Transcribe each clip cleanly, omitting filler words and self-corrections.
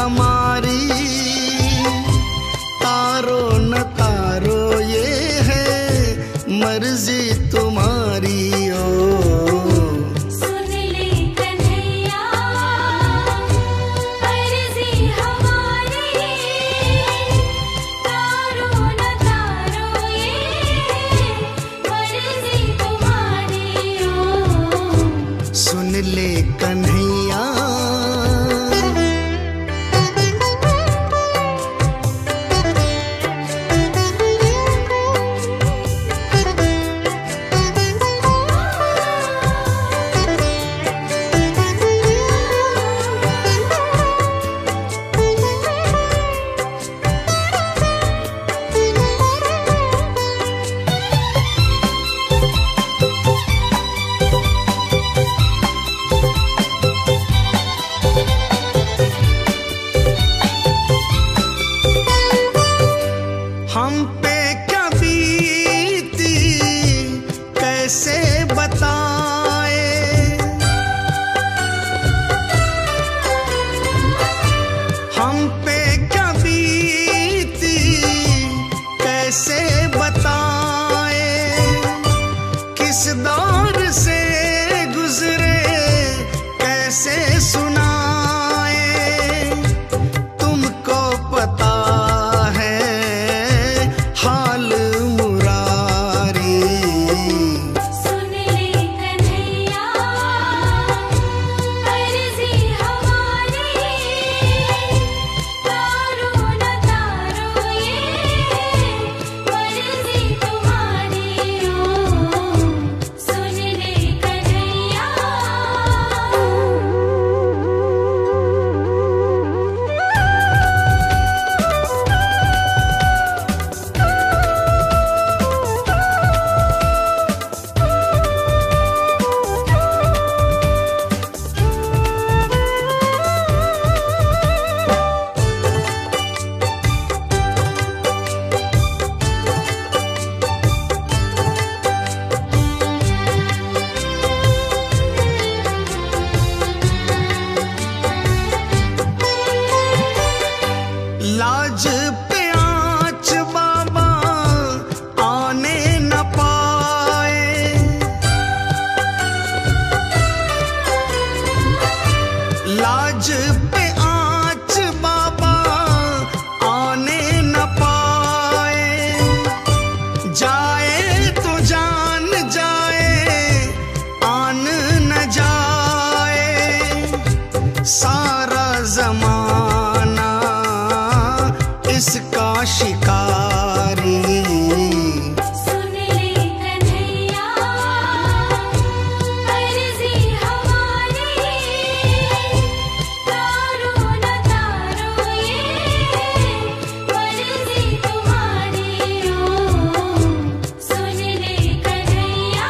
हमारी, तारो न तारो ये है मर्जी तुम्हारी। ओ सुन ले कन्हैया अर्जी हमारी, तारो न तारो ये मर्जी तुम्हारी। ओ सुन ले कन्हैया। हम पे क्या बीती कैसे बताए, हम पे क्या बीती कैसे बताए, किस दौर से गुजरे कैसे सुनाए। तुमको पता हाल मुरारी। सुन ले कन्हैया अर्जी हमारी, तारो न तारो ये मर्जी तुम्हारी। ओ सुन ले कन्हैया। लाज पे आँच बाबा आने न पाए, लाज पे आँच बाबा आने न पाए। जाए तो जान जाए आन न जाए, सारा जमाना इसका शिकारी। सुन ले कन्हैया अर्जी हमारी, तारो न तारो ये मर्जी तुम्हारी। ओ सुन ले कन्हैया।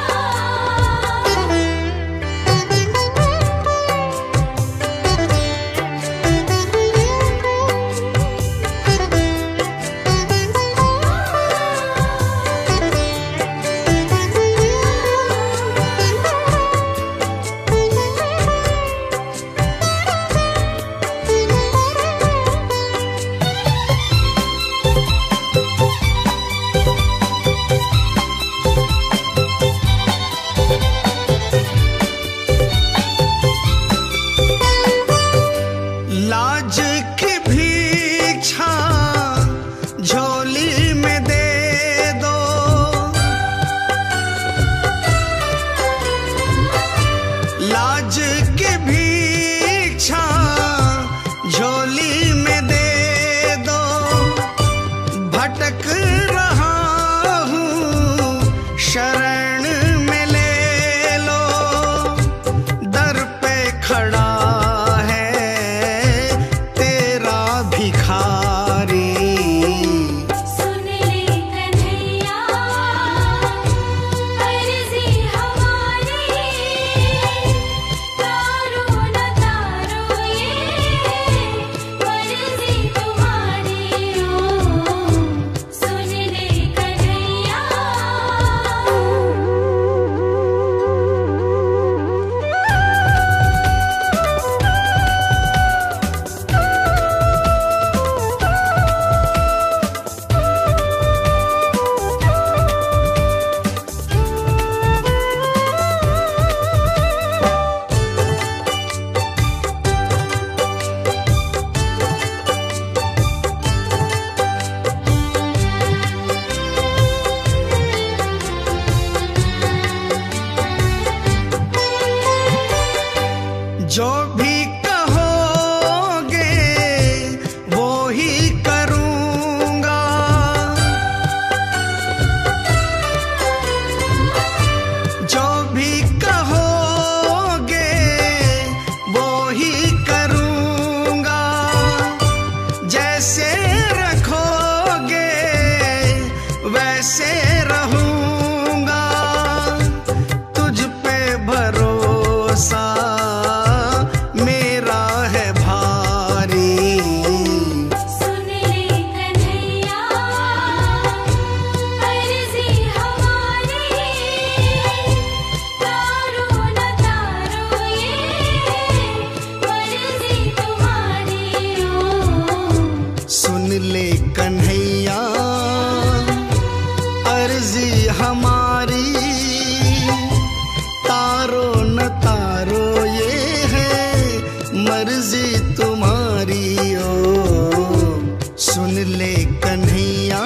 मर्जी तुम्हारी ओ सुन ले कन्हैया,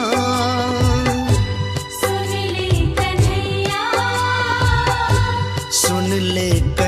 सुन ले कन्हैया, सुन ले